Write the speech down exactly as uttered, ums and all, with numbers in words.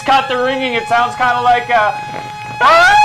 cut the ringing. It sounds kind of like a...